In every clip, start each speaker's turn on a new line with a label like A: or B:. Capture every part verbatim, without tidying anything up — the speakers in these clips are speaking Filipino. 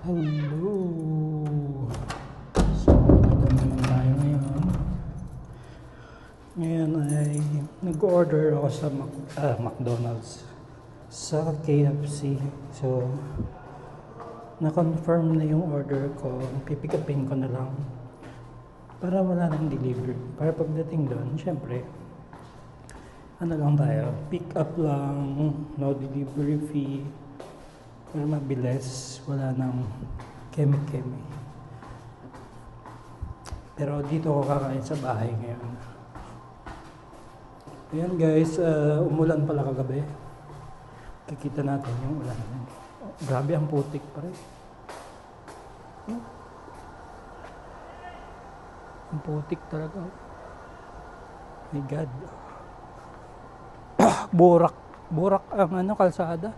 A: Hello! So, dito naman tayo ngayon. Ngayon ay nag-order ako sa Mac ah, McDonald's sa K F C. So, na-confirm na yung order ko. Pipick upin ko na lang para wala nang delivery. Para pagdating doon, syempre, ano lang tayo, pick up lang, no delivery fee. Para mabilis, wala nang keme-keme. Pero dito ako kakain sa bahay ngayon. Ayan guys, uh, umulan pala kagabi. Kikita natin yung ulan. Oh, grabe ang putik pa rin. Hmm? Ang putik talaga. My God. Burak. Burak ang ano, kalsada.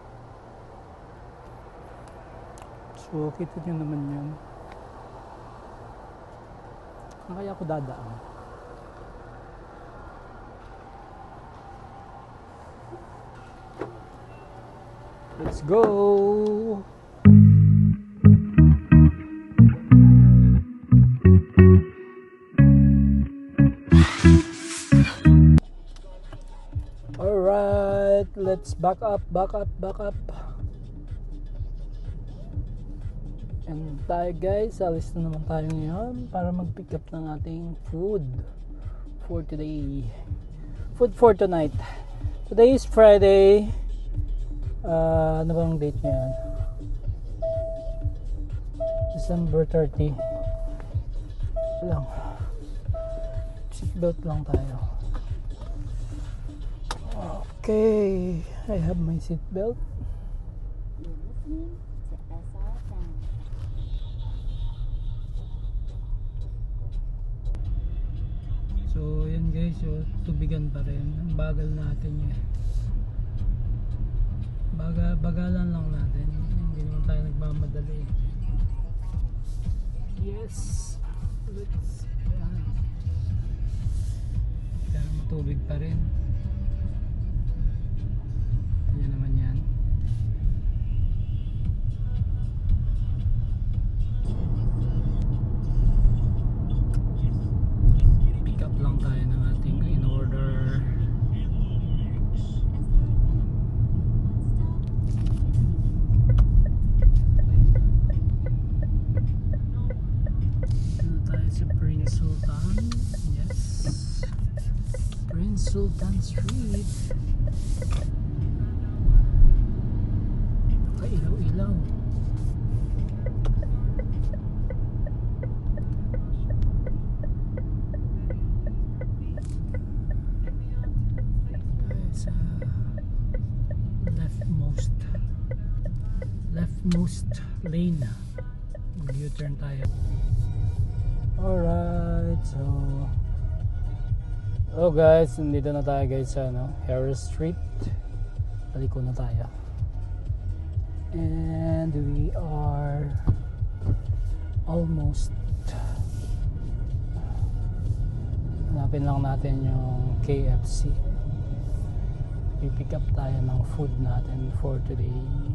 A: So, kita nyo naman yan. Saan kaya ako dadaan? Let's go! Alright, let's back up, back up, back up. And tayo guys, alis na naman tayo ngayon para mag-pick up ng ating food for today. Food for tonight. Today is Friday. Uh, ano bang date niya yan? December thirtieth. Lang. Seatbelt lang tayo. Okay. I have my seatbelt. So yan guys, so, tubigan pa rin. Ang bagal natin yan. Baga, bagalan lang natin. Hindi naman tayo nagmamadali. Yes. Let's yan. Kaya matubig pa rin. Yan naman yan. Lang tayo ng ating in order. Ano tayo sa Prince Sultan? Yes, Prince Sultan Street. Nakailaw-ilaw. Leftmost lane. Mag-U-turn tayo. Alright, so hello guys, nandito na tayo guys sa ano, Harris Street. Paliko na tayo. And we are almost, hanapin lang natin yung K F C. I-pick up tayo ng food natin for today.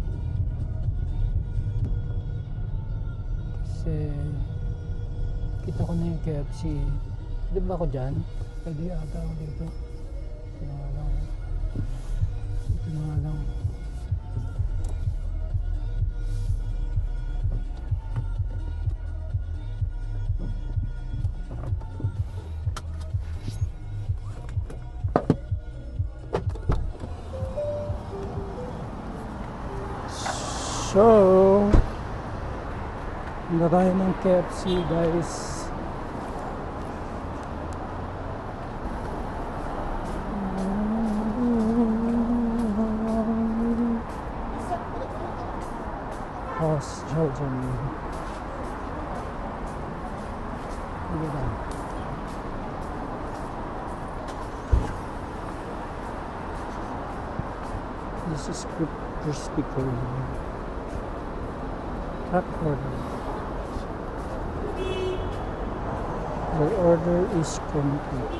A: Kasi kita ko na yung K F C. Di ba ako dyan? Pwede ata ako dito. Ito na nga lang. Ito na nga lang. So punta tayo ng K F C guys. House children. Look at that. This is crispy corn. Track order. The order is complete.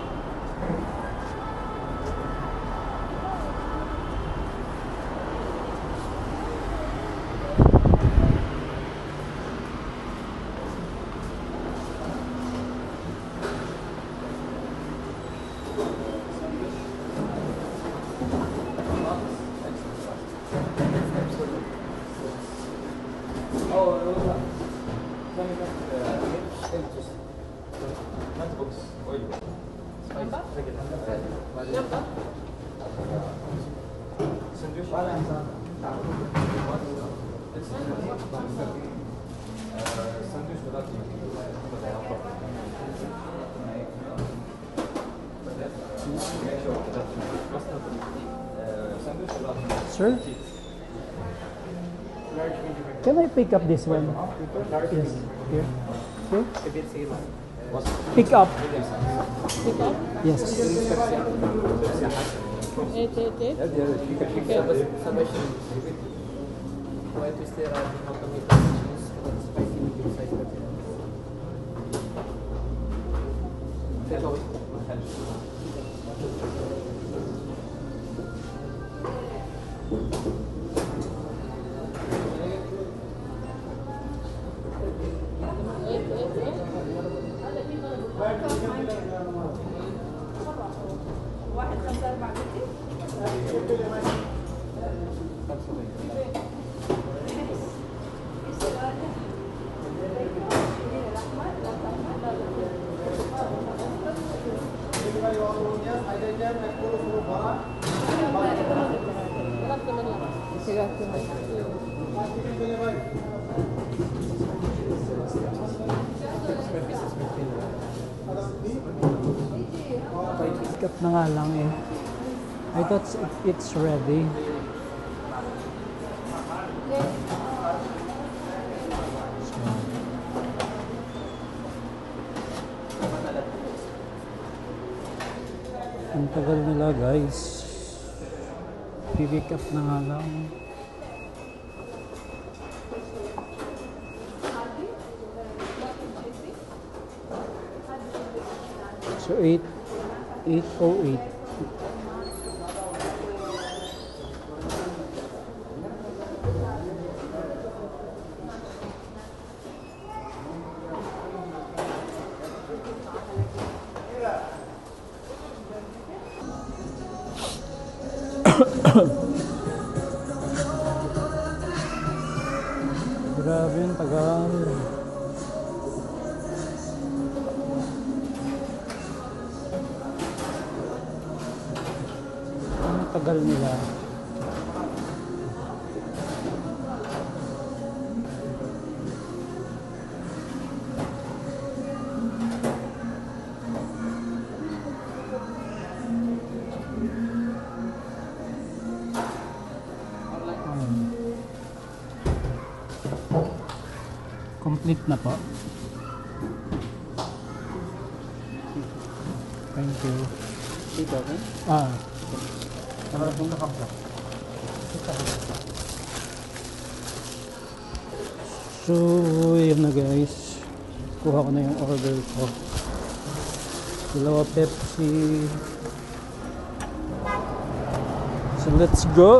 A: Sir? Can I pick up this one? Yes. Here. Here. Pick up.
B: Pick up?
A: Yes.
B: eight eight eight.
A: Pick up na nga lang eh. I thought it's ready. Ang tagal nila guys. Pick up na nga lang. So eight oh eight. Grabe yung tagal. Ang tagal nila. Complete na po. Thank you.
C: Dito, okay?
A: Ah,
C: Nakarap mong nakapla.
A: so yun na guys. Kuha ko na yung order ko. Dalawa Pepsi. So let's go!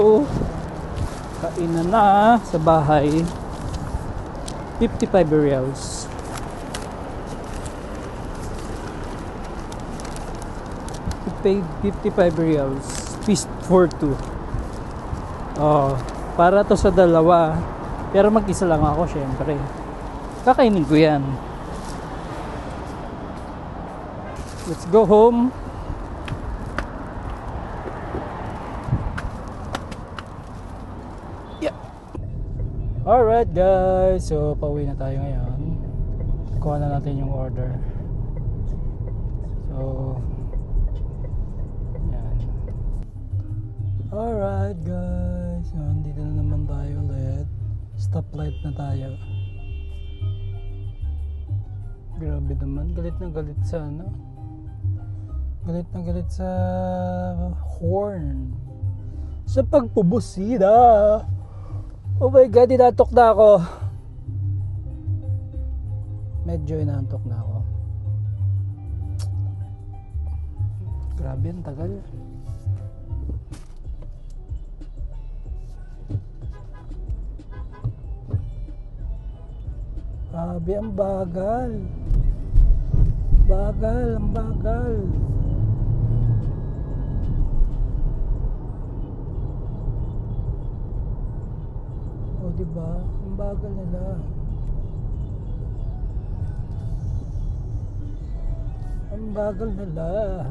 A: Kainan na sa bahay. fifty-five reals. We paid fifty-five reals. Feast for two. Oh, para to sa dalawa. Pero mag-isa lang ako syempre. Kakainin ko yan. Let's go home. Alright guys, so pauwi na tayo ngayon. Kuha na natin yung order. So yan. Alright guys, so, dito na naman tayo ulit. Stoplight na tayo. Grabe naman, galit na galit sa ano. Galit na galit sa horn. Sa pagpubusida. Oh my God, inaantok na ako. Medyo inaantok na ako. Grabe, ang tagal. Grabe, ang bagal. Bagal, ang bagal. O diba? Ang bagal nila. Ang bagal nila.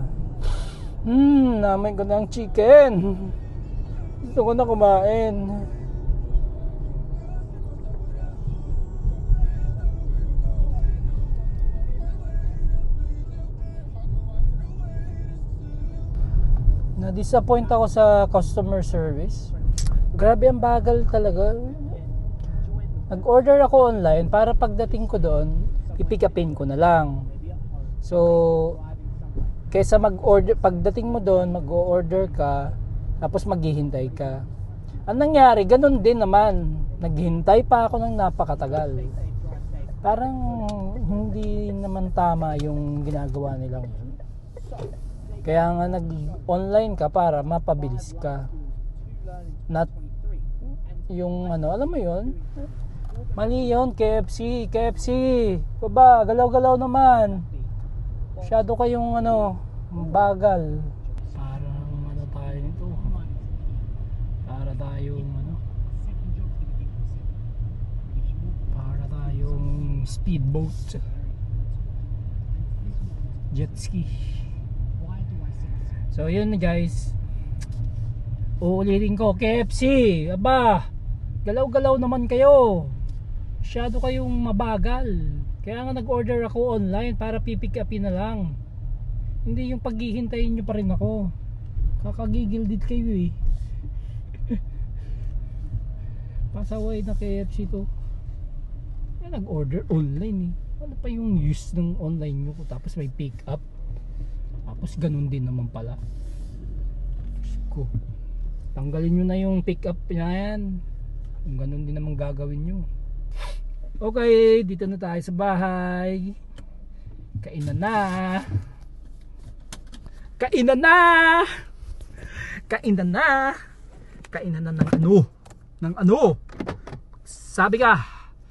A: Hmm, namin ko ng chicken. Gusto ko na kumain. Na-disappoint ako sa customer service. Grabe ang bagal talaga. Nag-order ako online para pagdating ko doon, i-pick upin ko na lang. So, kaysa mag-order, pagdating mo doon, mag-order ka, tapos maghihintay ka. Ang nangyari, ganun din naman. Naghintay pa ako ng napakatagal. Parang hindi naman tama yung ginagawa nilang yun. Kaya nga nag-online ka para mapabilis ka. Not yung ano, alam mo yun? Mali yun, K F C, K F C. Baba, galaw-galaw naman. Masyado kayong ano, bagal. Parang ano tayo nito. Para tayong ano. Para tayong speedboat. Jet ski. So yun guys. Uulitin ko, K F C. Aba, galaw-galaw naman kayo. Masyado kayong mabagal. Kaya nga nag-order ako online para pipick upin na lang. Hindi yung paghihintayin nyo pa rin ako. Kakagigil din kayo eh. Pasaway na K F C to. Kaya nag-order online eh. Ano pa yung use ng online nyo? Tapos may pick up. Tapos ganun din naman pala. Ko. Tanggalin nyo na yung pick up na yan. Kung ganun din naman gagawin nyo. Okay, dito na tayo sa bahay. Kainan na. Kainan na. Kainan na. Kainan na ng ano? Ng ano? Sabi ka.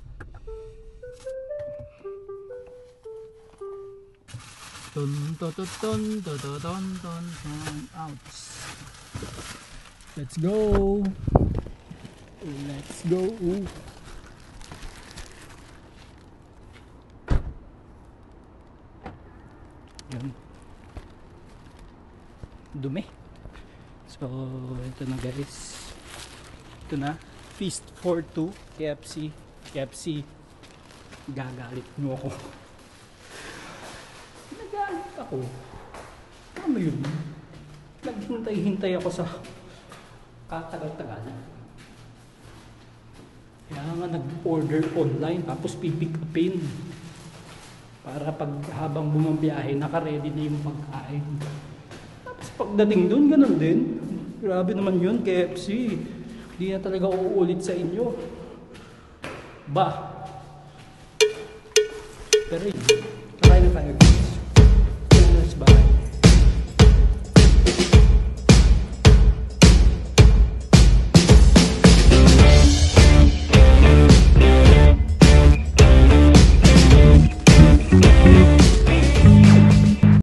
A: Ton ton ton ton ton ton ton ton ouch. Let's go. Let's go. Yan. Dumi. So, ito na guys. Ito na. Feast for two. K F C. K F C. Gagalit nyo ako. Nagalit ako. Ano yun? Naghintay-hintay ako sa katagal-tagal. Kaya nga nag-order online tapos pipick upin para pag habang bumabiyahe naka-ready na yung pagkain. Tapos pagdating doon ganun din. Grabe naman yun, K F C. Hindi na talaga uulit sa inyo. Ba? Pero yun, try na tayo.